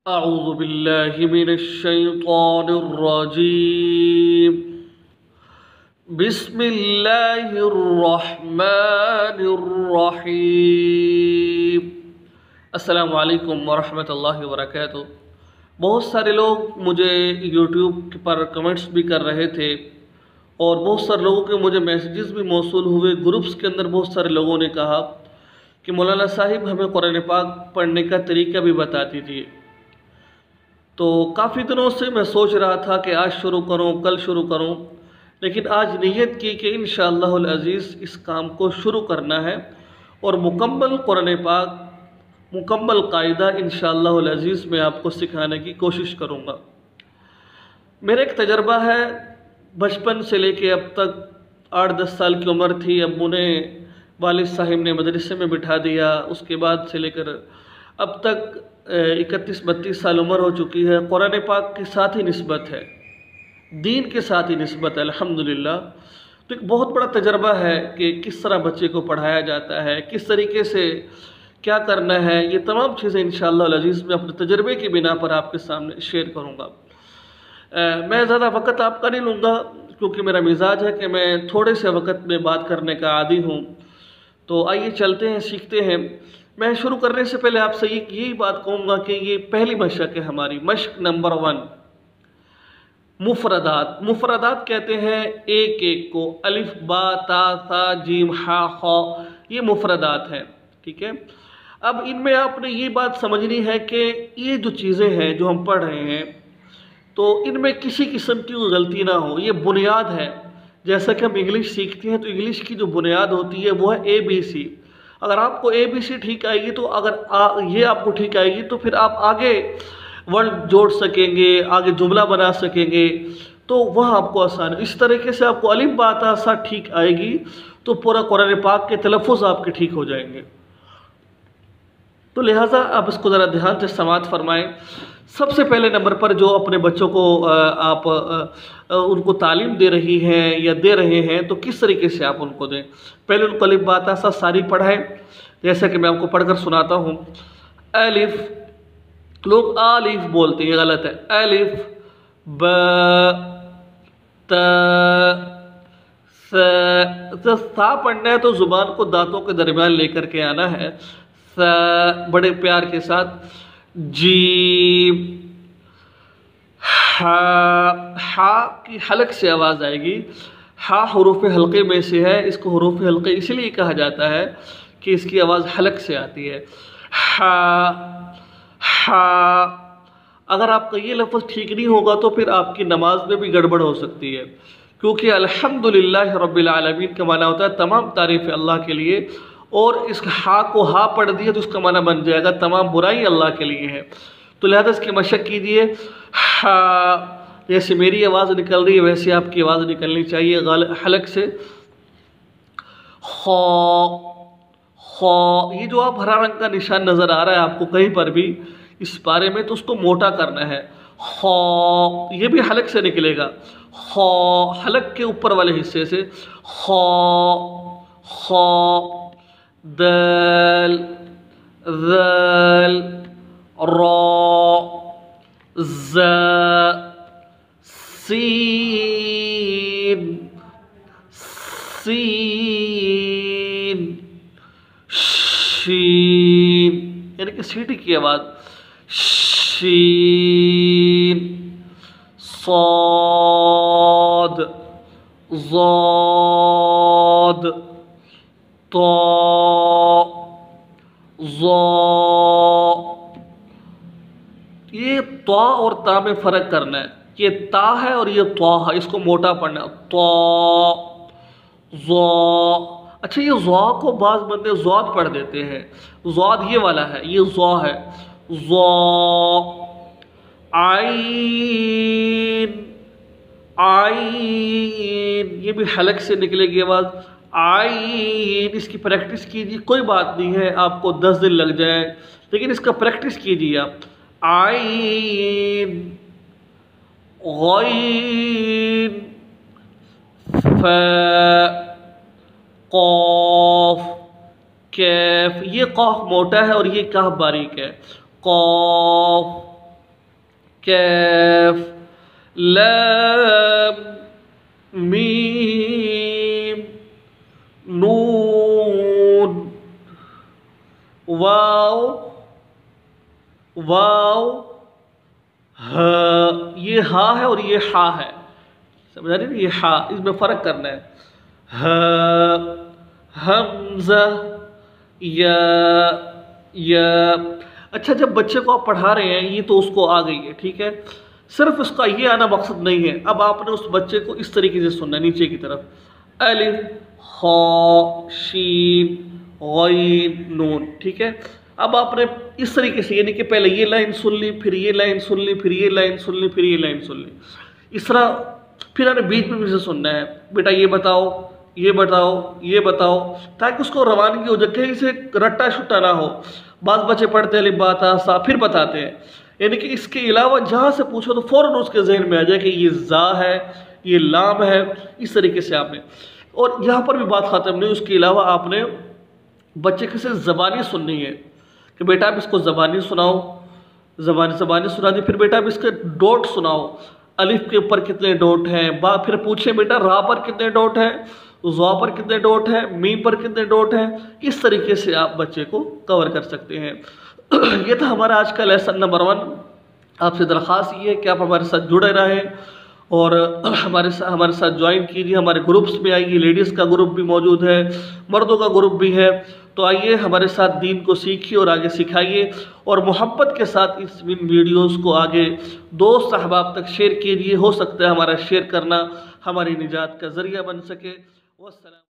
اعوذ باللہ من الشیطان الرجیم بسم اللہ الرحمن الرحیم۔ السلام علیکم ورحمۃ اللہ وبرکاتہ۔ بہت سارے لوگ مجھے یوٹیوب پر کمنٹس بھی کر رہے تھے اور بہت سارے لوگوں کے مجھے میسیجز بھی موصول ہوئے۔ گروپس کے اندر بہت سارے لوگوں نے کہا کہ مولانا صاحب ہمیں قرآن پاک پڑھنے کا طریقہ بھی بتا دیجیے۔ تو کافی دنوں سے میں سوچ رہا تھا کہ آج شروع کروں، کل شروع کروں، لیکن آج نیت کی کہ انشاءاللہ العزیز اس کام کو شروع کرنا ہے اور مکمل قرآن پاک، مکمل قاعدہ انشاءاللہ العزیز میں آپ کو سکھانے کی کوشش کروں گا۔ میرا ایک تجربہ ہے، بچپن سے لے کے اب تک 8-10 سال کی عمر تھی، ابو نے، والد صاحب نے مدرسے میں بٹھا دیا، اس کے بعد سے لے کر اب تک 31-32 سال عمر ہو چکی ہے۔ قرآن پاک کے ساتھ ہی نسبت ہے، دین کے ساتھ ہی نسبت ہے الحمدللہ۔ تو ایک بہت بڑا تجربہ ہے کہ کس طرح بچے کو پڑھایا جاتا ہے، کس طریقے سے کیا کرنا ہے، یہ تمام چیزیں انشاءاللہ العزیز میں اپنے تجربے کی بنا پر آپ کے سامنے شیئر کروں گا۔ میں زیادہ وقت آپ کا نہیں لوں گا کیونکہ میرا مزاج ہے کہ میں تھوڑے سے وقت میں بات کرنے کا عادی ہوں۔ تو آئیے چلتے ہیں، سیکھتے ہیں۔ میں شروع کرنے سے پہلے آپ سے یہی بات کہوں گا کہ یہ پہلی مشق ہے ہماری، مشق نمبر 1، مفردات۔ مفردات کہتے ہیں ایک ایک کو، الف با تا ثا جیم ہا خا، یہ مفردات ہیں، ٹھیک ہے۔ اب ان میں آپ نے یہ بات سمجھنی ہے کہ یہ جو چیزیں ہیں جو ہم پڑھ رہے ہیں تو ان میں کسی قسم کی غلطی نہ ہو، یہ بنیاد ہے۔ جیسا کہ ہم انگلش سیکھتے ہیں تو انگلش کی جو بنیاد ہوتی ہے وہ ہے ABC۔ اگر آپ کو ABC ٹھیک آئے گی تو اگر یہ آپ کو ٹھیک آئے گی تو پھر آپ آگے ورڈ جوڑ سکیں گے، آگے جملہ بنا سکیں گے، تو وہاں آپ کو آسان ہے۔ اس طریقے سے آپ کو الف با تا ثا ٹھیک آئے گی تو پورا قرآن پاک کے تلفظ آپ کے ٹھیک ہو جائیں گے۔ تو لہٰذا آپ اس کو ذرا دھیان سے سماعت فرمائیں۔ سب سے پہلے نمبر پر جو اپنے بچوں کو آپ ان کو تعلیم دے رہی ہیں یا دے رہے ہیں تو کس طریقے سے آپ ان کو دیں۔ پہلے ان کو الف با تا ثا ساری پڑھائیں، جیسا کہ میں آپ کو پڑھ کر سناتا ہوں۔ الف، لوگ آلف بولتے ہیں، غلط ہے۔ الف با تا ثا پڑھنا ہے تو زبان کو دانتوں کے درمیان لے کر کے آنا ہے، بڑے پیار کے ساتھ۔ جیم، ہا کی حلق سے آواز آئے گی۔ ہا حروف حلقے میں سے ہے، اس کو حروف حلقے اس لیے کہا جاتا ہے کہ اس کی آواز حلق سے آتی ہے۔ ہا، اگر آپ کا یہ لفظ ٹھیک نہیں ہوگا تو پھر آپ کی نماز میں بھی گڑبڑ ہو سکتی ہے، کیونکہ الحمدللہ رب العالمین کا معنی ہوتا ہے تمام تعریف اللہ کے لیے، اور اس ہا کو ہا پڑھ دیا تو اس کا معنی بن جائے گا تمام برائی اللہ کے لیے ہے۔ تو لہذا اس کی مشق کیجیے۔ ہا، جیسے میری آواز نکل رہی ہے ویسے آپ کی آواز نکلنی چاہیے حلق سے۔ خا، خا، یہ جو آپ ہرا رنگ کا نشان نظر آ رہا ہے آپ کو کہیں پر بھی اس بارے میں، تو اس کو موٹا کرنا ہے۔ خا، یہ بھی حلق سے نکلے گا، خا، حلق کے اوپر والے حصے سے۔ خا، خا، دال، ذال، را، زا، سین، سین، شین، یعنی کہ سیٹی کی آواز، شین، صاد، ضاد، طا، ظا۔ یہ طا اور تا میں فرق کرنا ہے، یہ تا ہے اور یہ طا ہے، اس کو موٹا پڑھنا ہے۔ طا، ظا۔ اچھا، یہ ظا کو بعض بندے ضاد پڑھ دیتے ہیں، ضاد یہ والا ہے، یہ ظا ہے۔ ظا، عین، عین، یہ بھی حلق سے نکلے گی آواز، عین۔ اس کی پریکٹس کیجیے، کوئی بات نہیں ہے آپ کو 10 دن لگ جائیں، لیکن اس کا پریکٹس کیجیے آپ۔ عین، غین، فا، قاف، کیف۔ یہ قاف موٹا ہے اور یہ کاف باریک ہے۔ قاف، कैफ, लाम मीम नून, वाव वाव हा। ये हा है और ये हा है, समझा रही? ये हा, इसमें फ़र्क करना है। हा, हमज़ा, या। अच्छा, जब बच्चे को आप पढ़ा रहे हैं, ये तो उसको आ गई है, ठीक है, सिर्फ उसका ये आना मकसद नहीं है। अब आपने उस बच्चे को इस तरीके से सुनना है, नीचे की तरफ, अलिफ हा शीन गैन नून, ठीक है। अब आपने इस तरीके से, यानी कि पहले ये लाइन सुन ली, फिर ये लाइन सुन ली, फिर ये लाइन सुन ली, फिर ये लाइन सुन ली, इस तरह फिर आपने बीच में भी से सुनना है, बेटा ये बताओ, ये बताओ, ये बताओ, ताकि उसको रवानगी हो जाए, कहीं से रट्टा शुट्टा ना हो। बाद बच्चे पढ़ते हैं लिबाता सा, फिर बताते हैं, यानी कि इसके अलावा जहाँ से पूछो तो फ़ौरन उसके जहन में आ जाए कि ये जा है, ये लाम है, इस तरीके से आपने। और यहाँ पर भी बात ख़त्म नहीं, उसके अलावा आपने बच्चे के से ज़बानी सुननी है कि बेटा आप इसको ज़बानी सुनाओ, ज़बानी सुना दी, फिर बेटा आप इसके डॉट सुनाओ, अलिफ के ऊपर कितने डॉट हैं, फिर पूछे बेटा रा पर कितने डॉट हैं, ज़ा पर कितने डॉट हैं, मीम पर कितने डॉट हैं। इस तरीके से आप बच्चे को कवर कर सकते हैं। ये था हमारा आज का लेसन नंबर 1। आपसे दरख्वास्त ये है कि आप हमारे साथ जुड़े रहें और हमारे साथ ज्वाइन कीजिए, हमारे ग्रुप्स में आइए। लेडीज़ का ग्रुप भी मौजूद है, मर्दों का ग्रुप भी है। तो आइए हमारे साथ दीन को सीखिए और आगे सिखाइए, और मोहब्बत के साथ इस वीडियोस को आगे दोस्त अहबाब तक शेयर कीजिए। हो सकता है हमारा शेयर करना हमारी निजात का ज़रिया बन सके। वस्सलाम।